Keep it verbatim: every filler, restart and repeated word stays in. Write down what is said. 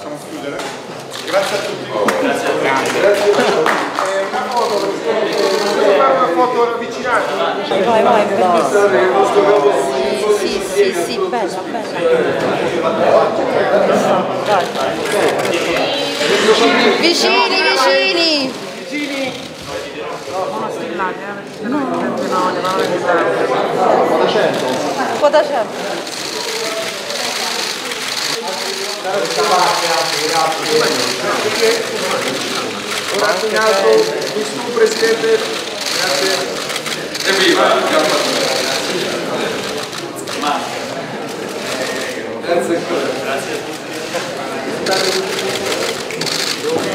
possiamo chiudere. Grazie a tutti. Grazie a tutti. Grazie a tutti. Eh, una foto, possiamo fare una foto avvicinata? Vai, vai, bellissimo. Sì, sì, sì, sì, bella, bella. Vicini, vicini. Vicini. No. Quota cento. Ora in alto, qui su Presidente. Grazie. Evviva! Grazie ancora. Grazie a tutti.